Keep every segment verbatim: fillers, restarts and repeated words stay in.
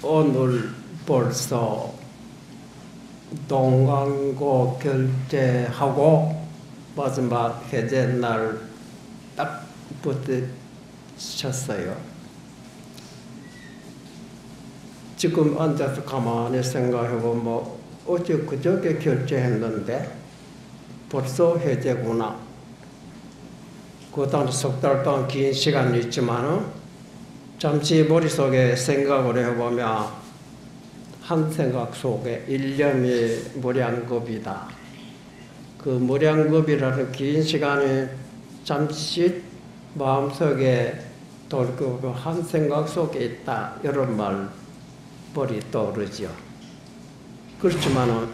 오늘 벌써 동광고 결제하고 마지막 해제 날 딱 붙으셨어요. 지금 앉아서 가만히 생각해보면 뭐 어제 그저께 결제했는데 벌써 해제구나. 그 당시 석 달 동안 긴 시간이 있지만은 잠시 머릿속에 생각을 해보면 한 생각 속에 일념이 무량겁이다. 그 무량겁이라는 긴 시간이 잠시 마음속에 돌고 한 생각 속에 있다. 이런 말 머리 떠오르죠. 그렇지만은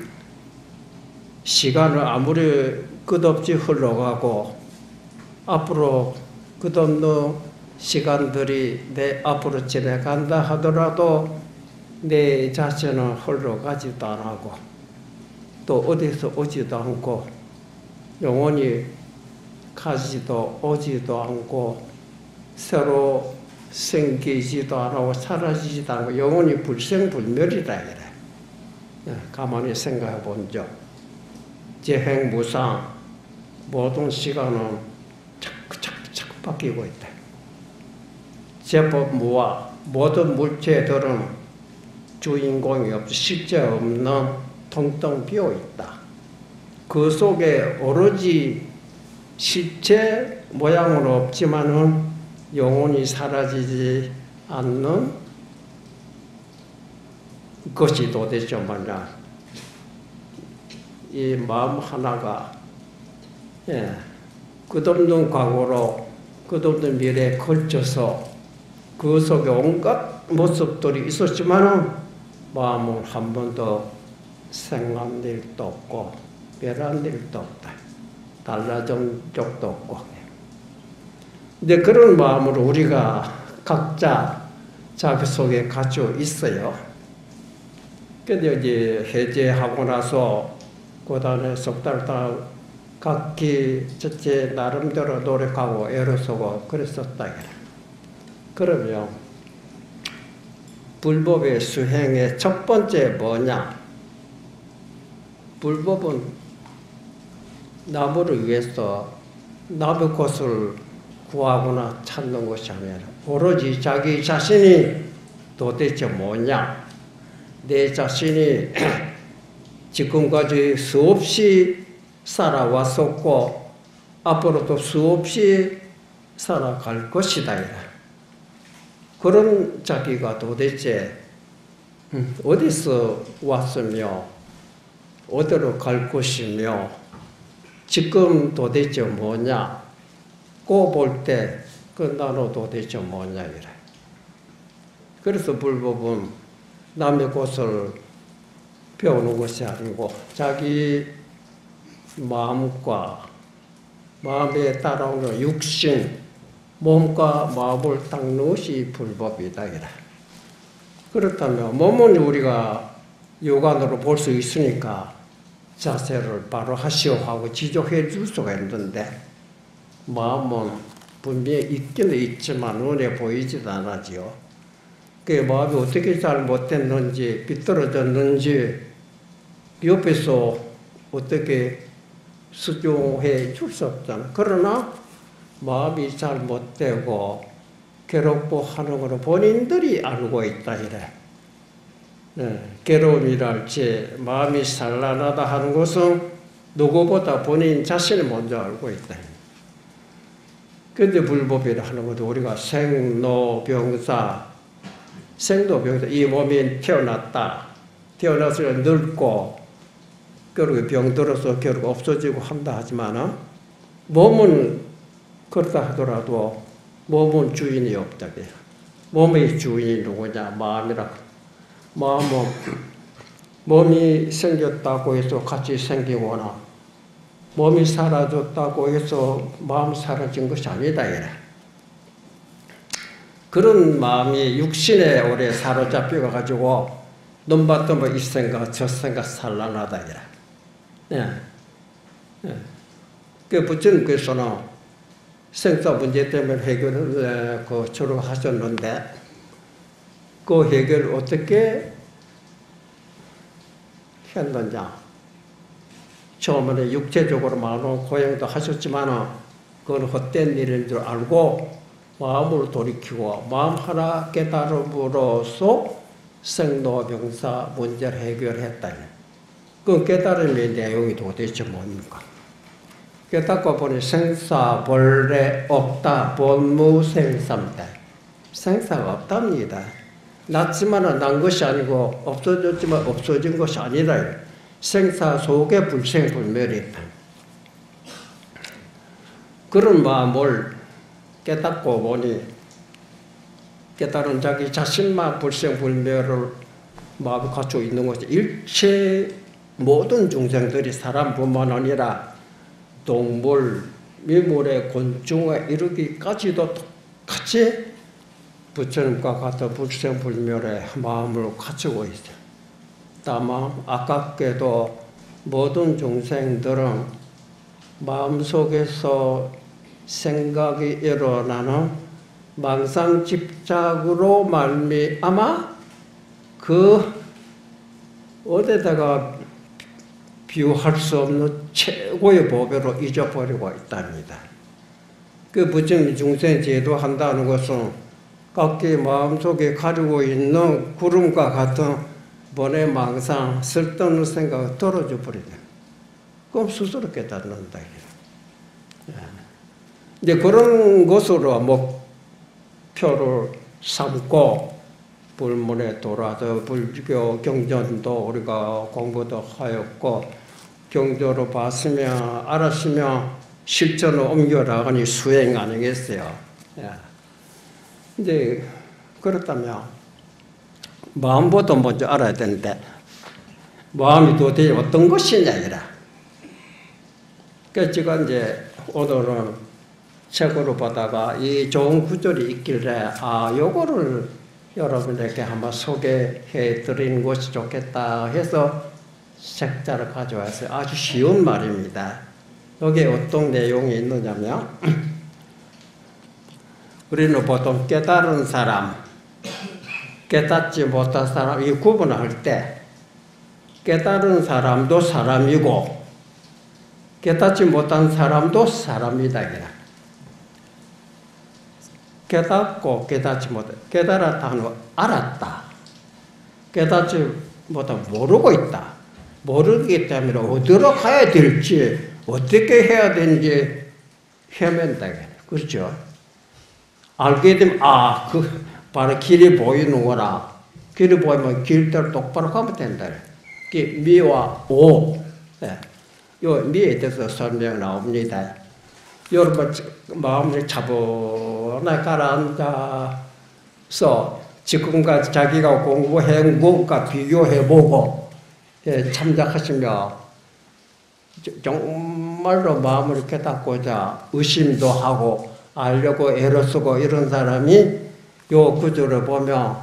시간을 아무리 끝없이 흘러가고 앞으로 끝없는 시간들이 내 앞으로 지나간다 하더라도 내 자신은 흘러가지도 않고 또 어디서 오지도 않고 영원히 가지도 오지도 않고 새로 생기지도 않고 사라지지도 않고 영원히 불생불멸이다 이래. 가만히 생각해 본죠. 재행무상 모든 시간은 자꾸 자꾸 자꾸 바뀌고 있다. 제법무와 모든 물체들은 주인공이 없이 실제 없는 텅텅 비어 있다. 그 속에 오로지 실체 모양은 없지만은 영원히 사라지지 않는 것이 도대체 뭐냐. 이 마음 하나가 예, 끝없는 과거로 끝없는 미래에 걸쳐서 그 속에 온갖 모습들이 있었지만은 마음은 한 번도 생각한 일도 없고 변한 일도 없다. 달라진 적도 없고. 근데 그런 마음으로 우리가 각자 자기 속에 가지고 있어요. 근데 이제 해제하고 나서 그 다음에 석 달 동안 각기 첫째 나름대로 노력하고 애를 쓰고 그랬었다. 그러면 불법의 수행의 첫 번째 뭐냐? 불법은 나무를 위해서 남의 것을 구하거나 찾는 것이 아니라 오로지 자기 자신이 도대체 뭐냐? 내 자신이 지금까지 수없이 살아왔었고 앞으로도 수없이 살아갈 것이다. 그런 자기가 도대체 어디서 왔으며 어디로 갈 것이며 지금 도대체 뭐냐? 고 볼 때 그 나는 도대체 뭐냐 이래. 그래서 불법은 남의 것을 배우는 것이 아니고 자기 마음과 마음에 따라오는 육신, 몸과 마음을 닦는 것이 불법이다 이래. 그렇다면 몸은 우리가 육안으로 볼 수 있으니까 자세를 바로 하시오 하고 지적해 줄 수가 있는데 마음은 분명히 있기는 있지만 눈에 보이지도 않아지요. 그 마음이 어떻게 잘못됐는지 비뚤어졌는지 옆에서 어떻게 수정해 줄 수 없잖아. 그러나 마음이 잘못되고 괴롭고 하는 것을 본인들이 알고 있다 이래. 네, 괴로움이랄지 마음이 산란하다 하는 것은 누구보다 본인 자신이 먼저 알고 있다. 그런데 불법이라 하는 것도 우리가 생로병사, 생로병사, 이 몸이 태어났다. 태어나서 늙고 결국 병들어서 결국 없어지고 한다 하지만 몸은 그렇다 하더라도 몸은 주인이 없다. 몸의 주인이 누구냐? 마음이라고. 마음은 몸이 생겼다고 해서 같이 생기거나 몸이 사라졌다고 해서 마음이 사라진 것이 아니다. 이래. 그런 마음이 육신에 오래 사로잡혀 가지고 눈봤던 뭐 이 생각 저 생각 산란하다. 이래. 예. 예. 그 부처님께서는 생사 문제 때문에 해결을 그 주로 하셨는데 그 해결을 어떻게 했느냐. 처음에는 육체적으로 마음 고행도 하셨지만 그건 헛된 일인 줄 알고 마음을 돌이키고 마음 하나 깨달음으로써 생로병사 문제를 해결했다. 그 깨달음의 내용이 도대체 뭡니까? 깨닫고 보니 생사 본래 없다. 본무생사입니다. 생사가 없답니다. 났지만 난 것이 아니고 없어졌지만 없어진 것이 아니라 생사 속에 불생불멸이 있다. 그런 마음을 깨닫고 보니 깨달은 자기 자신만 불생불멸을 마음을 갖추고 있는 것이 일체 모든 중생들이 사람뿐만 아니라 동물, 미물의 곤충에 이르기까지도 똑같이 부처님과 같은 불생불멸의 마음을 갖추고 있어요. 다만 아깝게도 모든 중생들은 마음속에서 생각이 일어나는 망상집착으로 말미암아 그 어디다가 비유할 수 없는 최고의 보배로 잊어버리고 있답니다. 그 부처님 중생 제도한다는 것은 각기 마음속에 가지고 있는 구름과 같은 번의 망상, 쓸데없는 생각을 떨어져 버리다. 그럼 스스로 깨닫는다. 이제 그런 것으로 목표를 삼고 불문에 돌아서 불교 경전도 우리가 공부도 하였고 경전을 봤으면 알았으면 실천을 옮겨나가니 수행 아니겠어요. 이제 그렇다면 마음보다 먼저 알아야 되는데 마음이 도대체 어떤 것이냐 이라. 그래서 제가 이제 오늘은 책으로 보다가 이 좋은 구절이 있길래 아 요거를 여러분에게 한번 소개해 드리는 것이 좋겠다 해서 책자를 가져왔어요. 아주 쉬운 말입니다. 여기에 어떤 내용이 있느냐면 우리는 보통 깨달은 사람, 깨닫지 못한 사람 이 구분할 때 깨달은 사람도 사람이고 깨닫지 못한 사람도 사람이다. 깨닫고 깨닫지 못해. 깨달았다 하는 거 알았다. 깨닫지 못하고 모르고 있다. 모르기 때문에 어디로 가야 될지 어떻게 해야 되는지 헤맨다. 그렇죠? 알게 되면 아, 그 바로 길이 보이는구나. 길이 보이면 길대로 똑바로 가면 된다. 미와 오. 네. 요 미에 대해서 설명 나옵니다. 여러분 마음을 차분하게 가라앉아서 지금까지 자기가 공부한 것과 비교해보고 예, 참작하시며 정말로 마음을 깨닫고자 의심도 하고 알려고 애를 쓰고 이런 사람이 요 구절을 보면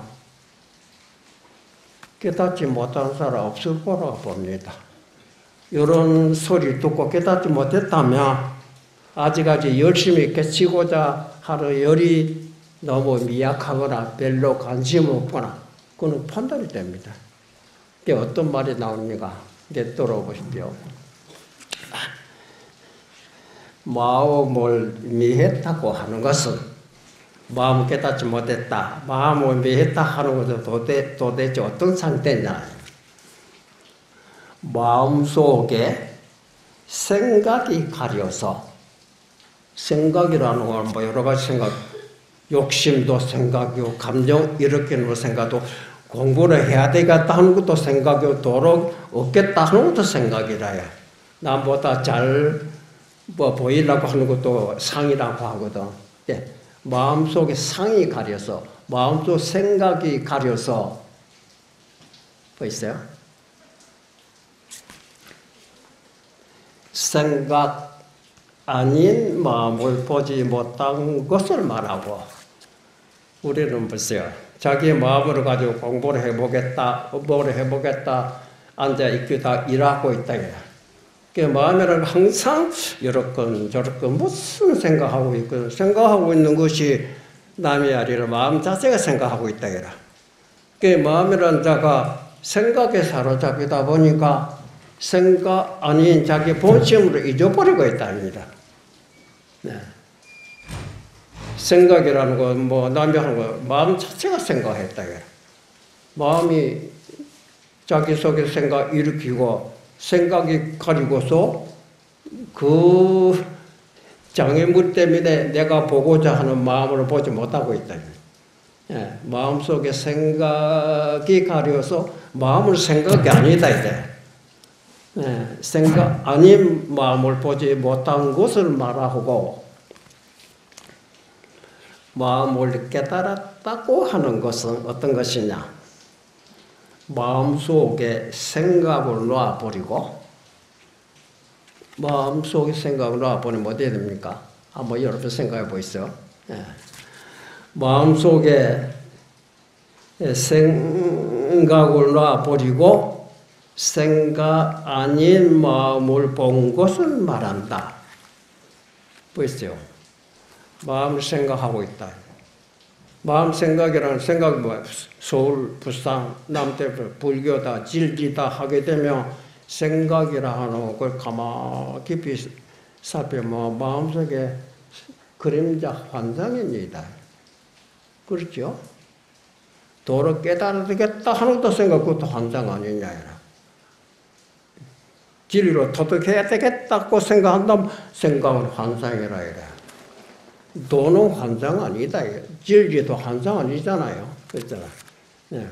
깨닫지 못한 사람 없을 거라고 봅니다. 이런 소리 듣고 깨닫지 못했다면 아직까지 열심히 깨치고자 하는 열이 너무 미약하거나 별로 관심 없거나 그건 판단이 됩니다. 이게 어떤 말이 나옵니까? 이제 들어보십시오. 마음을 미했다고 하는 것은 마음 깨닫지 못했다. 마음을 미했다 하는 것은 도대, 도대체 어떤 상태냐? 마음속에 생각이 가려서 생각이라는 건 뭐 여러 가지 생각, 욕심도 생각이고 감정 일으키는 생각도 공부를 해야 되겠다 하는 것도 생각이고 도로 없겠다 하는 것도 생각이라요. 남보다 잘 뭐 보이려고 하는 것도 상이라고 하거든. 예. 마음속에 상이 가려서 마음속 생각이 가려서 뭐 있어요? 생각 아닌 마음을 보지 못한 것을 말하고 우리는 보세요. 자기 마음을 가지고 공부를 해보겠다, 뭐를 해보겠다, 앉아 있기다 일하고 있다. 그 마음에는 항상 이렇건 저렇건 무슨 생각하고 있거든. 생각하고 있는 것이 남이 아니라 마음 자체가 생각하고 있다. 그 마음이라는 자가 생각에 사로잡히다 보니까 생각 아닌 자기 본심으로 잊어버리고 있답니다. 네. 생각이라는 건 뭐 남이 하는 거 마음 자체가 생각했다. 마음이 자기 속에 생각 일으키고 생각이 가리고서 그 장애물 때문에 내가 보고자 하는 마음을 보지 못하고 있다. 예, 마음속에 생각이 가려서 마음을 생각이 아니다 이제. 예, 생각 아닌 마음을 보지 못한 것을 말하고 마음을 깨달았다고 하는 것은 어떤 것이냐? 마음속에 생각을 놔버리고 마음속에 생각을 놔버리면 어떻게 됩니까? 한번 여러분 생각해 보시죠. 예. 마음속에 생각을 놔버리고 생각 아닌 마음을 본 것을 말한다. 보이시죠? 마음을 생각하고 있다. 마음 생각이라는 생각이 뭐야? 서울, 부산, 남대부, 불교다, 진리다 하게 되면 생각이라 하는 걸 가만 깊이 살펴보면 마음속에 그림자 환상입니다. 그렇죠? 도로 깨달아야겠다 하는 것도 생각, 그것도 환상 아니냐. 진리로 터득해야 되겠다고 생각한다면 생각은 환상이라 이래. 도는 환상 아니다. 진리도 환상 아니잖아요. 그렇잖아. 네.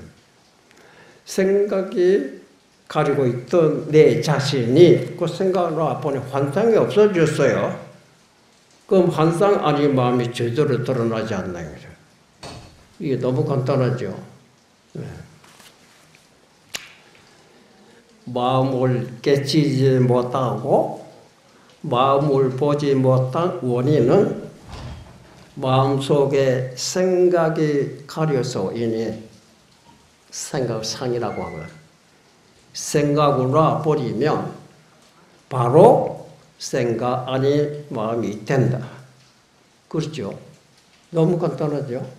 생각이 가지고 있던 내 자신이 그 생각을 놔보니 환상이 없어졌어요. 그럼 환상 아닌 마음이 제대로 드러나지 않나요? 이게 너무 간단하죠. 네. 마음을 깨치지 못하고 마음을 보지 못한 원인은 마음속에 생각이 가려서이니 생각상이라고 하고요. 생각을 놔버리면 바로 생각 아닌 마음이 된다. 그렇죠? 너무 간단하죠?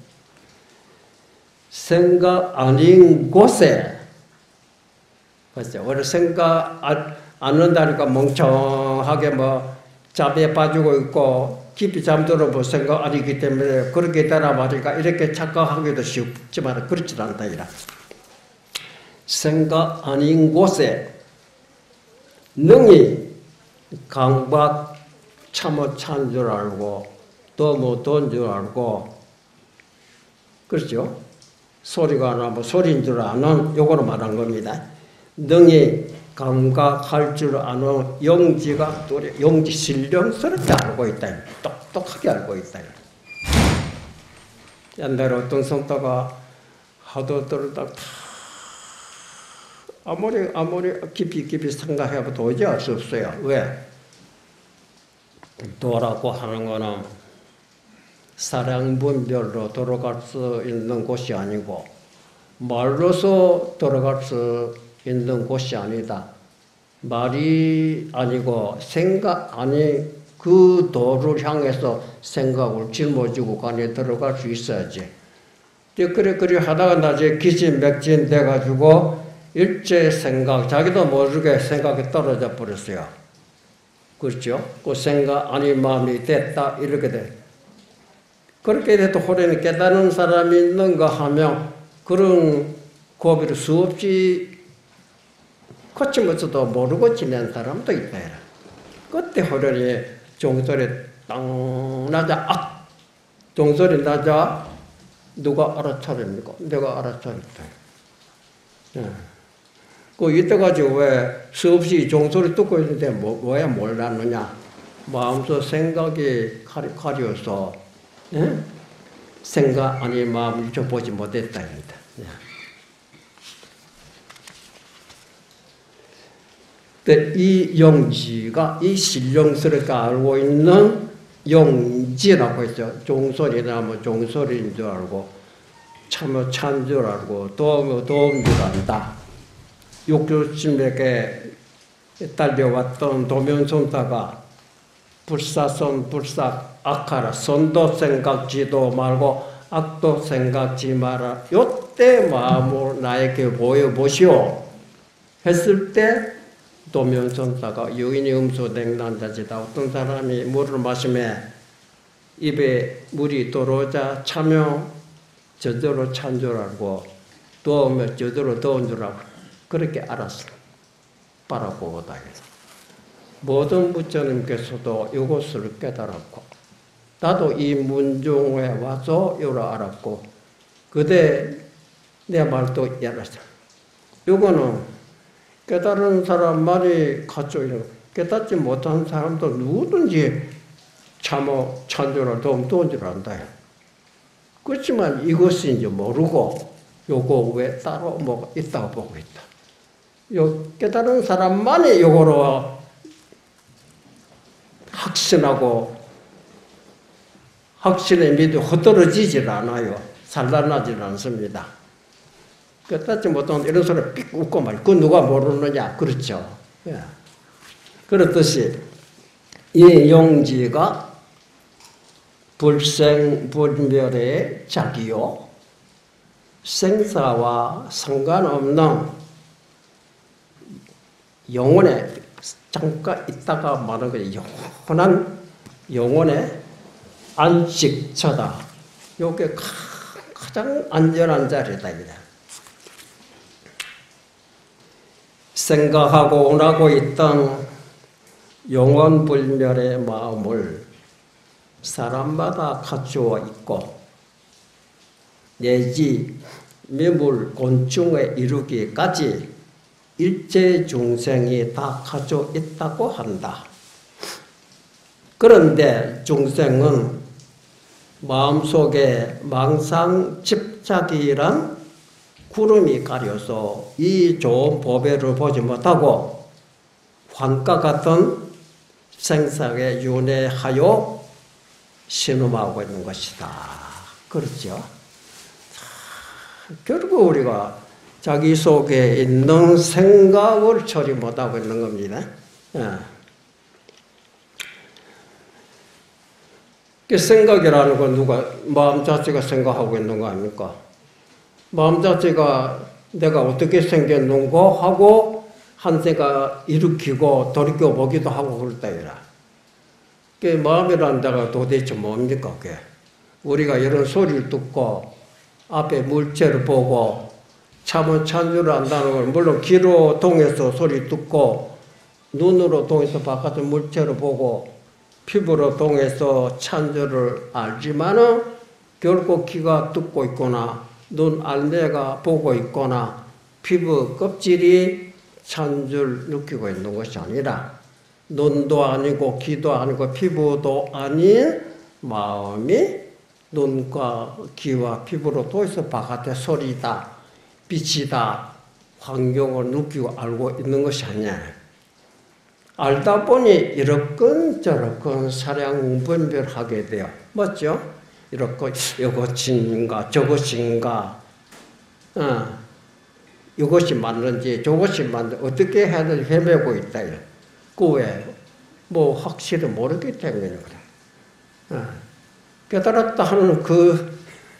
생각 아닌 곳에 그렇죠? 원래 생각 안 한다니까 멍청하게 뭐 잠에 빠지고 있고 깊이 잠들어 볼 생각 아니기 때문에 그렇게 되라 말이니까 이렇게 착각하기도 쉽지만 그렇지 않다. 이라. 생각 아닌 곳에 능히 강박 참어 찬 줄 알고 또 뭐 돈 줄 알고 그렇죠? 소리가 나면 소리인 줄 아는 요거로 말한 겁니다. 능히 감각할 줄 아는 영지가 또 영지 신령스럽게 알고 있다. 똑똑하게 알고 있다. 옛날에 어떤 성도가 하도 들었다 다 아무리 아무리 깊이 깊이 생각해도 도저히 알 수 없어요. 왜? 도라고 하는 거는 사량분별로 돌아갈 수 있는 곳이 아니고 말로서 돌아갈 수 있는 곳이 아니다. 말이 아니고 생각 아니 그 도를 향해서 생각을 짊어지고 간에 들어갈 수 있어야지. 그래 그래 하다가 나중에 기진맥진 돼가지고 일제 생각 자기도 모르게 생각이 떨어져 버렸어요. 그렇죠? 그 생각 아닌 마음이 됐다 이렇게 돼. 그렇게 돼도 호련히 깨달은 사람이 있는가 하면 그런 고비를 수없이 거치면서도 모르고 지낸 사람도 있다. 그때 호련히 종소리 땅 나자 악! 종소리 나자 누가 알아차립니까? 내가 알아차렸다. 예. 그 이때까지 왜 수없이 종소리 듣고 있는데 뭐, 왜 몰랐느냐? 마음속 생각이 가리, 가려서 예? 생각 아닌 마음을 잊어보지 못했다입니다. 예. 이 영지가 이 신령스럽게 알고 있는 영지라고 했죠. 종소리나 뭐 종소리인 줄 알고 참어 찬 줄 알고 도움 도움 줄 안다. 육교심에게 딸려왔던 도면손다가 불사선 불사 악하라 선도 생각지도 말고 악도 생각지 마라. 요때 마음을 나에게 보여보시오. 했을 때 도면선사가 여인이 음수 냉난자지다. 어떤 사람이 물을 마시면 입에 물이 들어오자 차면 저절로 찬 줄 알고 더우면 저절로 더운 줄 알고 그렇게 알았어. 바라보고다. 모든 부처님께서도 이것을 깨달았고 나도 이 문중에 와서 이걸 알았고 그때 내 말도 알았어. 이거는 깨달은 사람만이 갖고 있는 깨닫지 못한 사람도 누구든지 참어 찬조라 더움 더운 줄 안다. 그렇지만 이것이 이제 모르고 요거 왜 따로 뭐가 있다고 보고 있다. 요 깨달은 사람만이 요거로 확신하고 확신의 믿음이 흐트러지질 않아요. 산란하질 않습니다. 깨닫지 못한 이런 소리 삑 웃고 말. 그 누가 모르느냐? 그렇죠. 예. 그렇듯이 이 용지가 불생불멸의 자기요 생사와 상관없는 영혼에 잠깐 있다가 말하는 거예요. 영원한 영혼의 안식처다. 이게 가장 안전한 자리다. 생각하고 원하고 있던 영원불멸의 마음을 사람마다 갖추어 있고 내지 미물 곤충에 이르기까지 일체 중생이 다 가지고 있다고 한다. 그런데 중생은 마음속에 망상 집착이란 구름이 가려서 이 좋은 보배를 보지 못하고 환과 같은 생사에 윤회하여 신음하고 있는 것이다. 그렇죠? 결국 우리가 자기 속에 있는 생각을 처리 못하고 있는 겁니다. 그 생각이라는 건 누가 마음 자체가 생각하고 있는 거 아닙니까? 마음 자체가 내가 어떻게 생겼는고 하고 한 생각 일으키고 돌이켜보기도 하고 그럴 때이라. 그 마음이라는 데가 도대체 뭡니까? 그게? 우리가 이런 소리를 듣고 앞에 물체를 보고 참은 찬 줄 안다는 걸 물론 귀로 통해서 소리 듣고 눈으로 통해서 바깥의 물체를 보고 피부로 통해서 찬 줄을 알지만은 결국 귀가 듣고 있거나 눈 알내가 보고 있거나 피부 껍질이 찬 줄 느끼고 있는 것이 아니라 눈도 아니고 귀도 아니고 피부도 아닌 마음이 눈과 귀와 피부로 통해서 바깥의 소리다, 빛이다, 환경을 느끼고 알고 있는 것이 아니야. 알다 보니 이렇건 저렇건 사량분별하게 돼요. 맞죠? 이렇건 이것인가 저것인가 어, 이것이 맞는지 저것이 맞는지 어떻게 해야 되는지 헤매고 있다. 그 왜? 뭐 확실히 모르기 때문에 그래. 어. 깨달았다 하는 그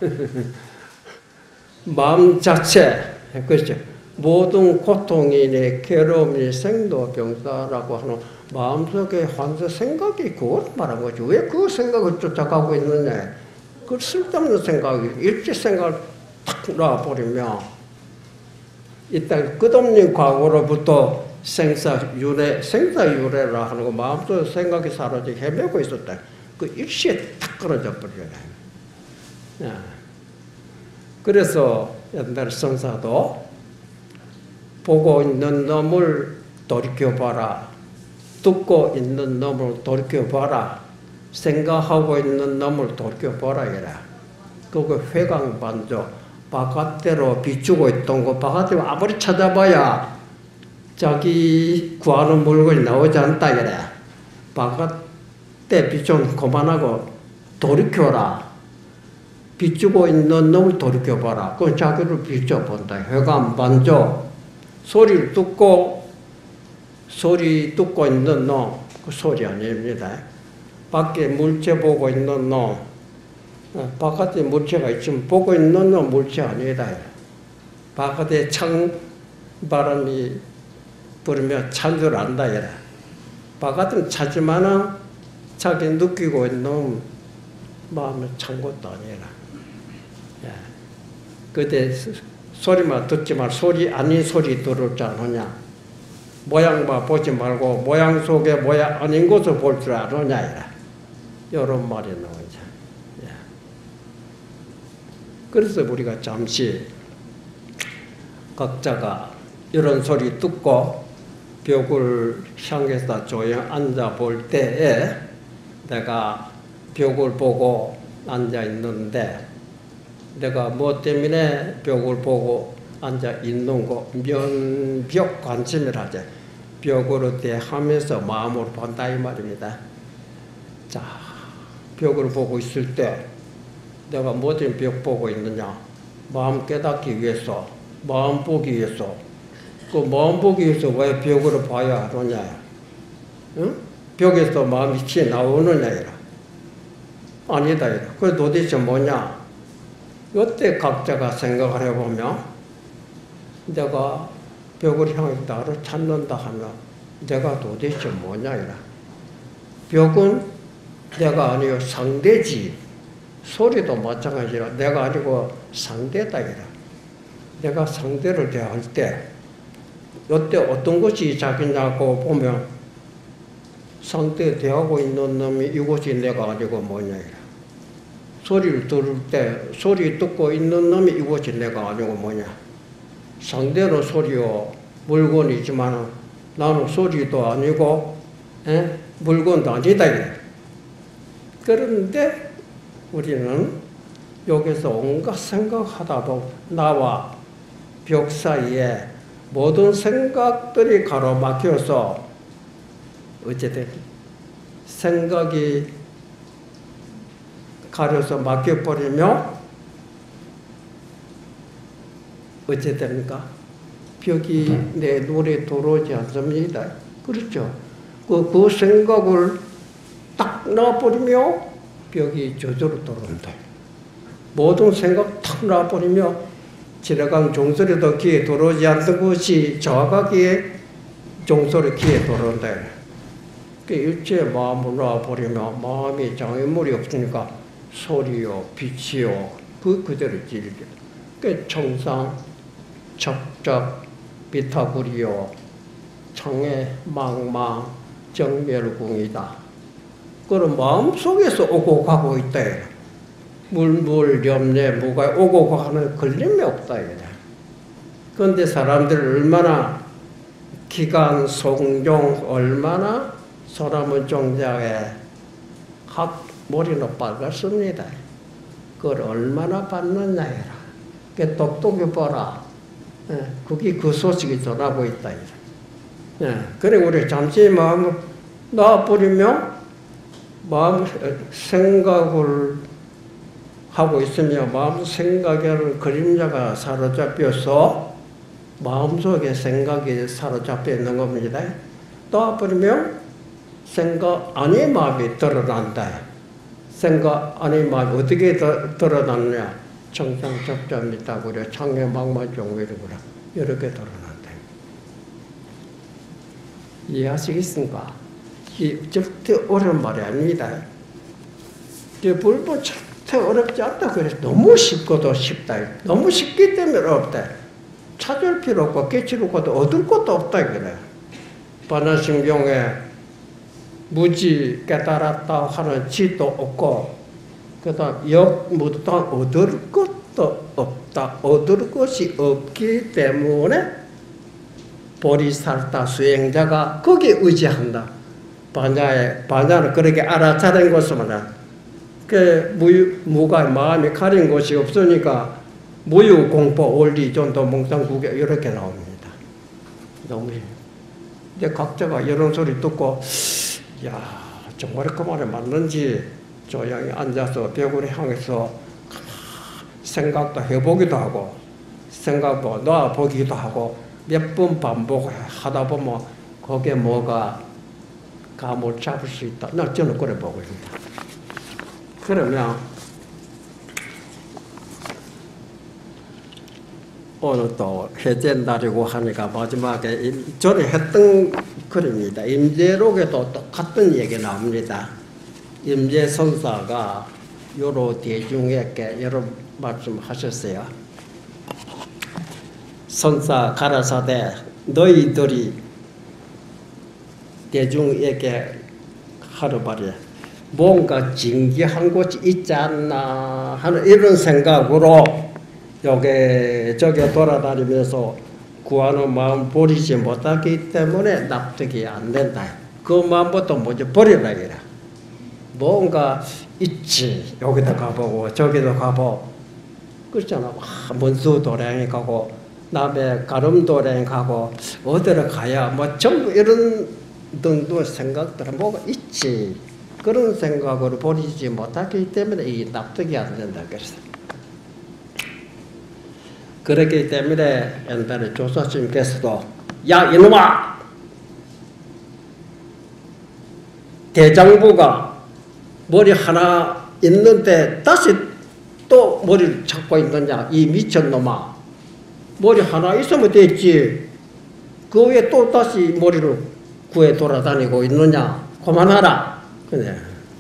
마음 자체, 그렇죠? 모든 고통이니 괴로움이 생도병사라고 하는 마음속에 환사 생각이 그걸 말한 거죠. 왜 그 생각을 쫓아가고 있느냐? 그 쓸데없는 생각이 일체 생각을 탁 놔버리면 일단 끝없는 과거로부터 생사유래, 생사유래라 하는 거 마음속에 생각이 사라지고 헤매고 있었다. 그 일시에 탁 끊어져 버려요. 그래서 옛날 선사도 보고 있는 놈을 돌이켜봐라. 듣고 있는 놈을 돌이켜봐라. 생각하고 있는 놈을 돌이켜봐라. 이라. 그거 회광반조. 바깥대로 비추고 있던 거 바깥으로 아무리 찾아봐야 자기 구하는 물건이 나오지 않다. 이래. 바깥에 비추면 그만하고 돌이켜라. 비추고 있는 놈을 돌이켜봐라. 그건 자기를 비춰본다. 회광반조. 소리를 듣고 소리 듣고 있는 놈, 그 소리 아닙니다. 밖에 물체 보고 있는 놈, 어, 바깥에 물체가 있지만 보고 있는 건 물체 아니다. 바깥에 찬 바람이 불으면 찬 줄 안다. 바깥은 차지만은 자기 느끼고 있는 마음은 찬 것도 아니라. 예. 그때 소리만 듣지만 소리 아닌 소리 들을 줄 아느냐. 모양만 보지 말고 모양 속에 모양 아닌 것을 볼 줄 아느냐. 이런 말이 나오죠. 예. 그래서 우리가 잠시 각자가 이런 소리 듣고 벽을 향해서 조용 앉아 볼 때에 내가 벽을 보고 앉아 있는데 내가 뭐 때문에 벽을 보고 앉아 있는 거 면벽 관심이라 하죠. 벽으로 대하면서 마음으로 본다 이 말입니다. 자, 벽을 보고 있을 때 내가 뭐 때문에 벽 보고 있느냐? 마음 깨닫기 위해서, 마음 보기 위해서. 그 마음 보기 위해서 왜 벽으로 봐야 하느냐? 응? 벽에서 마음이 튀어나오느냐? 이라. 아니다. 이라. 그래 도대체 뭐냐? 이때 각자가 생각을 해보면 내가 벽을 향해 나를 찾는다 하면 내가 도대체 뭐냐? 이라. 벽은 내가 아니고 상대지. 소리도 마찬가지라. 내가 아니고 상대다. 이라. 내가 상대를 대할 때 이때 어떤 것이 자기냐고 보면 상대 대하고 있는 놈이 이것이 내가 아니고 뭐냐. 이라. 소리를 들을 때 소리 듣고 있는 놈이 이것이 내가 아니고 뭐냐. 상대는 소리요 물건이지만 나는 소리도 아니고 에? 물건도 아니다. 이래. 그런데 우리는 여기서 온갖 생각하다 보면 나와 벽 사이에 모든 생각들이 가로막혀서 어쨌든 생각이 가려서 막혀버리며 어찌 됩니까? 벽이 내 눈에 들어오지 않습니다. 그렇죠? 그, 그 생각을 딱 놔버리며 벽이 저절로 들어온다. 모든 생각 탁 놔버리며 지나간 종소리도 귀에 들어오지 않던 것이 정확하게 종소리 귀에 들어온다. 그 일체 마음을 놔버리며 마음이 장애물이 없으니까 소리요, 빛이요, 그 그대로 지르게. 그 청상, 첩첩, 비타구리요, 청해, 망망, 정멸궁이다. 그런 마음 속에서 오고 가고 있다. 물물, 염려, 무가 오고 가는 걸림이 없다. 그런데 사람들 얼마나 기간, 송종, 얼마나 소나무 종자에 학, 머리는 빨갛습니다. 그걸 얼마나 받느냐. 그 똑똑히 보라. 그게 그 소식이 전하고 있다. 그래, 우리 잠시 마음을 놔버리면 마음 생각을 하고 있으며 마음 생각에는 그림자가 사로잡혀서 마음속에 생각이 사로잡혀 있는 겁니다. 놔버리면 생각 아닌 마음이 드러난다. 생각 아닌 마음이 어떻게 드러나느냐? 청상접점 있다고 그래. 창해망만종이라고라. 이렇게 드러난다. 이해하시겠습니까? 이 절대 어려운 말이 아닙니다. 불법 절대 어렵지 않다. 그래서 너무 쉽고도 쉽다. 너무 쉽기 때문에 어렵다. 찾을 필요 없고 깨치를 것도 얻을 것도 없다. 그래. 반야심경에 무지 깨달았다 하는 지도 없고 그 다음 역무도 얻을 것도 없다. 얻을 것이 없기 때문에 보리살타 수행자가 거기에 의지한다. 반야에, 반야는 그렇게 알아차린 것은 그 무유, 무가 마음이 가린 것이 없으니까 무유 공포 원리 전도 몽상구계 이렇게 나옵니다. 너무 이제 각자가 이런 소리 듣고 야 정말 그 말이 맞는지 조용히 앉아서 벽을 향해서 생각도 해보기도 하고 생각도 놔보기도 하고 몇 번 반복하다 보면 거기에 뭐가 감을 잡을 수 있다. 나 저는 그래 보고 있습니다. 그러면 오늘 또 해제 날이고 하니까 마지막에 전에 했던 글입니다. 임재록에도 똑같은 얘기 나옵니다. 임재 선사가 여러 대중에게 여러 말씀하셨어요. 선사 가라사대 너희들이 대중에게 하루바리 뭔가 징계한 곳이 있지 않나 하는 이런 생각으로 여기 저기 돌아다니면서 구하는 마음 버리지 못하기 때문에 납득이 안 된다. 그 마음부터 먼저 버리라 이래. 뭔가 있지. 여기도 가보고 저기도 가보고 그렇잖아. 문수 도량에 가고 남의 가름 도량에 가고 어디를 가야 뭐 전부 이런 등등 생각들은 뭐가 있지. 그런 생각으로 버리지 못하기 때문에 이 납득이 안 된다 그랬어. 그렇기 때문에 옛날에 조사스님께서도 야 이놈아 대장부가 머리 하나 있는데 다시 또 머리를 찾고 있느냐 이 미쳤놈아 머리 하나 있으면 됐지 그 위에 또 다시 머리를 구해 돌아다니고 있느냐 그만하라. 그래.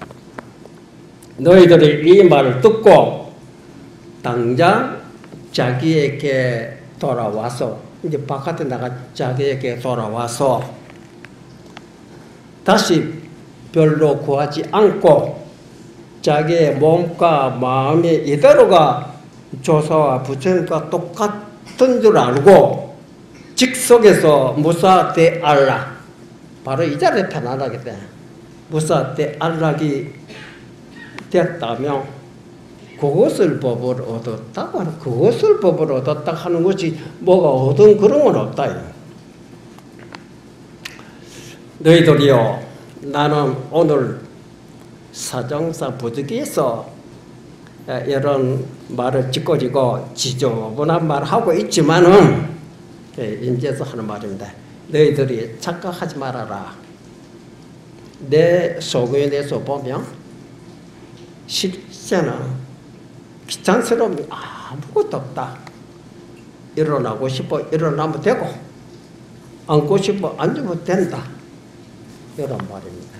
너희들이 이 말을 듣고 당장 자기에게 돌아와서 이제 바깥에 나가 자기에게 돌아와서 다시 별로 구하지 않고 자기의 몸과 마음이 이대로가 조사와 부처님과 똑같은 줄 알고 직속에서 무사대 안락 바로 이 자리에 편안하게 돼. 무사대 안락이 됐다면 그것을 법을 얻었다고 하는 그것을 법을 얻었다 하는 것이 뭐가 얻은 그런 건 없다. 너희들이요 나는 오늘 사정상 부득이해서 이런 말을 찌꺼지고 지저분한 말을 하고 있지만은 임재에서 하는 말입니다. 너희들이 착각하지 말아라. 내 속에 대해서 보면 실제는 귀찮스러움이 아무것도 없다. 일어나고 싶어 일어나면 되고 앉고 싶어 앉으면 된다. 이런 말입니다.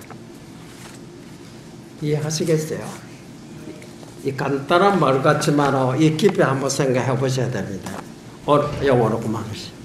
이해하시겠어요? 이 간단한 말 같지만 이 깊이 한번 생각해 보셔야 됩니다. 오늘 영어로 그만하시.